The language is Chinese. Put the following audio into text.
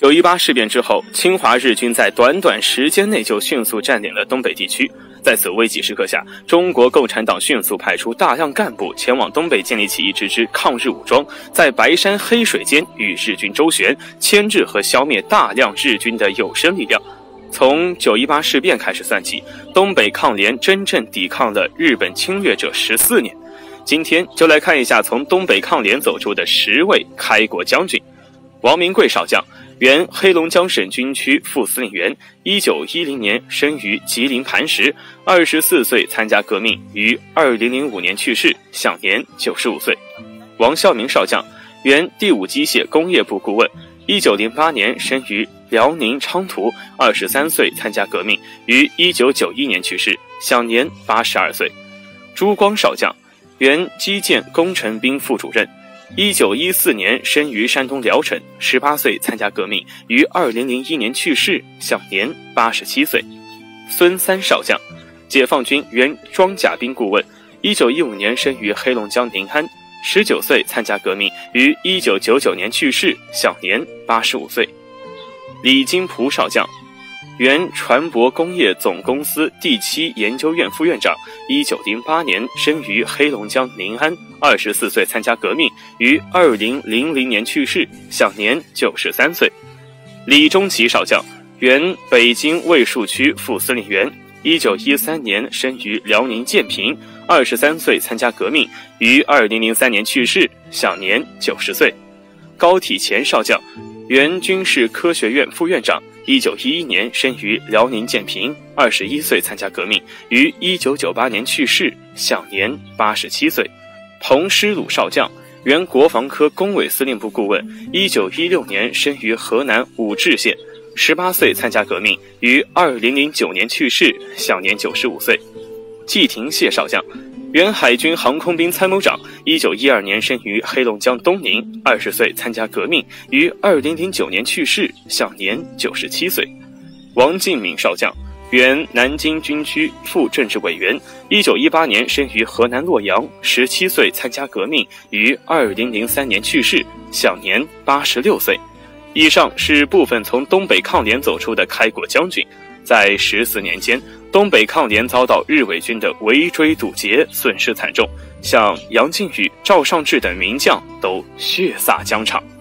9·18事变之后，侵华日军在短短时间内就迅速占领了东北地区。在此危急时刻下，中国共产党迅速派出大量干部前往东北建立起一支抗日武装，在白山黑水间与日军周旋，牵制和消灭大量日军的有生力量。从9·18事变开始算起，东北抗联真正抵抗了日本侵略者14年。今天就来看一下从东北抗联走出的10位开国将军。王明贵少将，原黑龙江省军区副司令员，1910年生于吉林磐石，24岁参加革命，于2005年去世，享年95岁。王孝明少将，原第5机械工业部顾问，1908年生于辽宁昌图，23岁参加革命，于1991年去世，享年82岁。朱光少将，原机建工程兵副主任，1914年生于山东聊城，18岁参加革命，于2001年去世，享年87岁。孙三少将，解放军原装甲兵顾问，1915年生于黑龙江宁安，19岁参加革命，于1999年去世，享年85岁。李金璞少将，原船舶工业总公司第7研究院副院长，1908年生于黑龙江宁安，24岁参加革命，于2000年去世，享年93岁。李宗奇少将，原北京卫戍区副司令员，1913年生于辽宁建平，23岁参加革命，于2003年去世，享年90岁。高体乾少将，原军事科学院副院长，1911年生于辽宁建平，21岁参加革命，于1998年去世，享年87岁。彭师鲁少将，原国防科工委司令部顾问，1916年生于河南武陟县，18岁参加革命，于2009年去世，享年95岁。季廷谢少将，原海军航空兵参谋长，1912年生于黑龙江东宁，20岁参加革命，于2009年去世，享年97岁。王敬敏少将，原南京军区副政治委员，1918年生于河南洛阳，17岁参加革命，于2003年去世，享年86岁。以上是部分从东北抗联走出的开国将军。在14年间，东北抗联遭到日伪军的围追堵截，损失惨重，像杨靖宇、赵尚志等名将都血洒疆场。